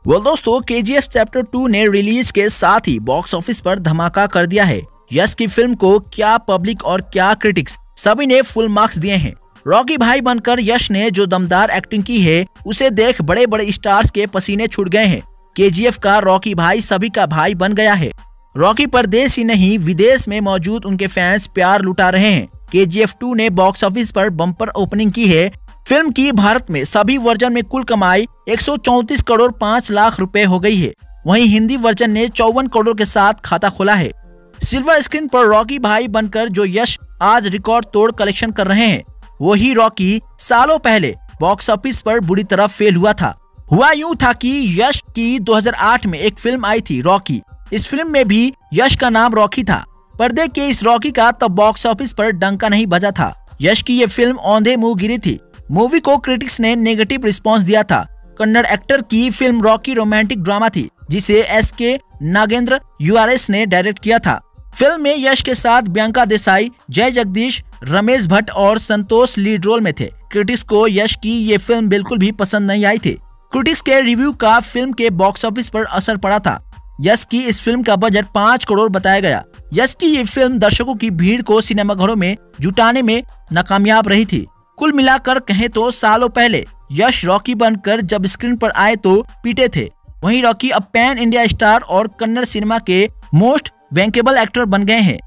दोस्तों KGF chapter 2 ने release के साथ ही बॉक्स ऑफिस पर धमाका कर दिया है। यश की फिल्म को क्या पब्लिक और क्या क्रिटिक्स सभी ने फुल मार्क्स दिए हैं। रॉकी भाई बनकर यश ने जो दमदार एक्टिंग की है उसे देख बड़े बड़े स्टार्स के पसीने छूट गए हैं। KGF का रॉकी भाई सभी का भाई बन गया है। रॉकी पर देश ही नहीं विदेश में मौजूद उनके फैंस प्यार लुटा रहे हैं। KGF 2 ने बॉक्स ऑफिस पर बम्पर ओपनिंग की है। फिल्म की भारत में सभी वर्जन में कुल कमाई 134 करोड़ 5 लाख रुपए हो गई है। वहीं हिंदी वर्जन ने 54 करोड़ के साथ खाता खोला है। सिल्वर स्क्रीन पर रॉकी भाई बनकर जो यश आज रिकॉर्ड तोड़ कलेक्शन कर रहे हैं, वही रॉकी सालों पहले बॉक्स ऑफिस पर बुरी तरह फेल हुआ था। हुआ यूं था कि यश की 2008 में एक फिल्म आई थी रॉकी। इस फिल्म में भी यश का नाम रॉकी था। पर्दे के इस रॉकी का तब बॉक्स ऑफिस पर डंका नहीं बजा था। यश की ये फिल्म औंधे मुंह गिरी थी। मूवी को क्रिटिक्स ने नेगेटिव रिस्पांस दिया था। कन्नड़ एक्टर की फिल्म रॉकी रोमांटिक ड्रामा थी जिसे SK नागेंद्र URS ने डायरेक्ट किया था। फिल्म में यश के साथ बियांका देसाई, जय जगदीश, रमेश भट्ट और संतोष लीड रोल में थे। क्रिटिक्स को यश की ये फिल्म बिल्कुल भी पसंद नहीं आई थी। क्रिटिक्स के रिव्यू का फिल्म के बॉक्स ऑफिस पर असर पड़ा था। यश की इस फिल्म का बजट 5 करोड़ बताया गया। यश की ये फिल्म दर्शकों की भीड़ को सिनेमाघरों में जुटाने में नाकामयाब रही थी। कुल मिलाकर कहें तो सालों पहले यश रॉकी बनकर जब स्क्रीन पर आए तो पीटे थे, वहीं रॉकी अब पैन इंडिया स्टार और कन्नड़ सिनेमा के मोस्ट वैंकेबल एक्टर बन गए हैं।